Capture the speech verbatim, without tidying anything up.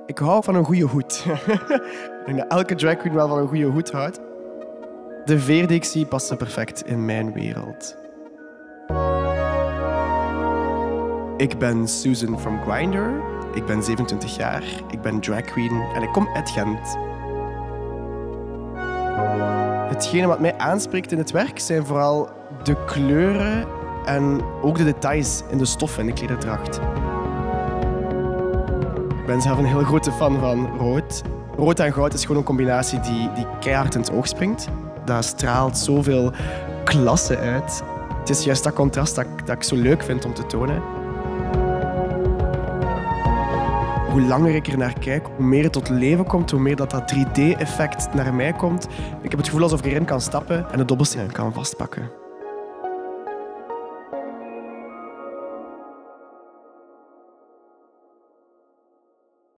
Ik hou van een goede hoed. Ik denk dat elke drag queen wel van een goede hoed houdt. De veer die ik zie passen perfect in mijn wereld. Ik ben Susan from Grindr. Ik ben zevenentwintig jaar. Ik ben drag queen en ik kom uit Gent. Hetgene wat mij aanspreekt in het werk zijn vooral de kleuren en ook de details in de stoffen en de klederdracht. Ik ben zelf een heel grote fan van rood. Rood en goud is gewoon een combinatie die, die keihard in het oog springt. Dat straalt zoveel klasse uit. Het is juist dat contrast dat, dat ik zo leuk vind om te tonen. Hoe langer ik er naar kijk, hoe meer het tot leven komt, hoe meer dat, dat drie D-effect naar mij komt. Ik heb het gevoel alsof ik erin kan stappen en de dobbelstenen kan vastpakken.